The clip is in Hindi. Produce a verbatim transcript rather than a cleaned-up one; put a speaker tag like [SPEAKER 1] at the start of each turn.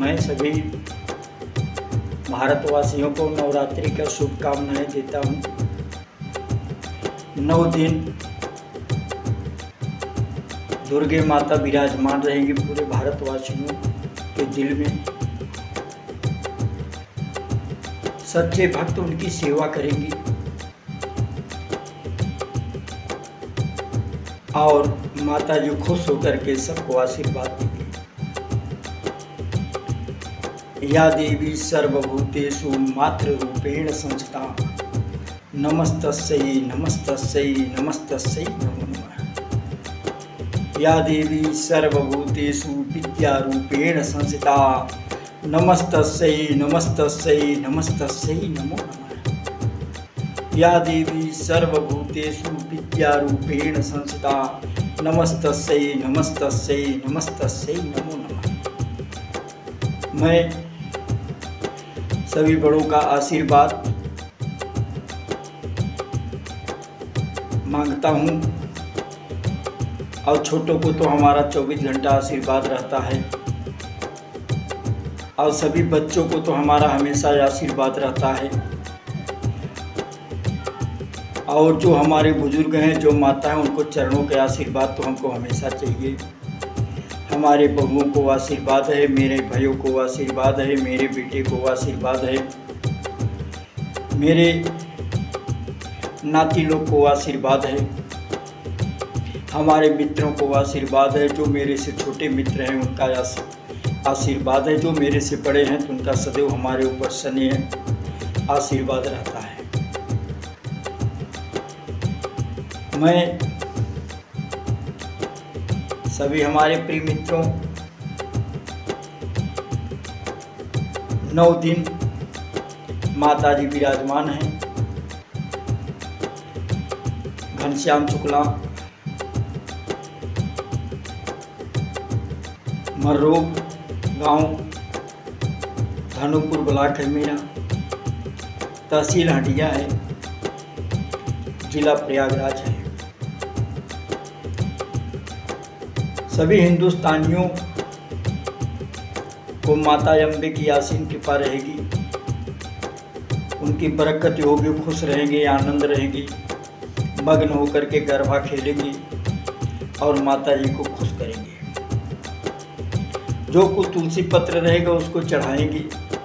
[SPEAKER 1] मैं सभी भारतवासियों को नवरात्रि का शुभकामनाएं देता हूँ। नौ दिन दुर्गे माता विराजमान रहेंगी पूरे भारतवासियों के दिल में। सच्चे भक्त उनकी सेवा करेंगी और माता जी खुश होकर के सबको आशीर्वाद देंगी। या देवी सर्वभूतेषु मातृरूपेण संस्थिता नमस्तस्यै नमस्तस्यै नमस्तस्यै नमो नमः। या देवी सर्वभूतेषु विद्यारूपेण संस्थिता नमस्तस्यै नमस्तस्यै नमस्तस्यै नमो नमः। या देवी सर्वभूतेषु विद्यारूपेण संस्थिता नमस्तस्यै नमस्तस्यै नमस्तस्यै नमो नमः। मैं सभी बड़ों का आशीर्वाद मांगता हूँ और छोटों को तो हमारा चौबीस घंटा आशीर्वाद रहता है और सभी बच्चों को तो हमारा हमेशा आशीर्वाद रहता है। और जो हमारे बुजुर्ग हैं, जो माता हैं, उनको चरणों के आशीर्वाद तो हमको हमेशा चाहिए। हमारे बहुओं को आशीर्वाद है, मेरे भाइयों को आशीर्वाद है, मेरे बेटे को आशीर्वाद है, मेरे नाती लोग को आशीर्वाद है, हमारे मित्रों को आशीर्वाद है। जो मेरे से छोटे मित्र हैं उनका आशीर्वाद है, जो मेरे से बड़े हैं तो उनका सदैव हमारे ऊपर स्नेह आशीर्वाद रहता है। मैं सभी हमारे प्रिय मित्रों नौ दिन माता जी विराजमान हैं। घनश्याम शुक्ला मर्रोग गांव धनुपुर ब्लॉक है मेरा, तहसील हटिया है, जिला प्रयागराज है। सभी हिंदुस्तानियों को माता अम्बे की असीम कृपा रहेगी, उनकी बरकत होगी, खुश रहेंगे, आनंद रहेंगी, मग्न होकर के गरबा खेलेंगे और माता जी को खुश करेंगे। जो कुछ तुलसी पत्र रहेगा उसको चढ़ाएंगे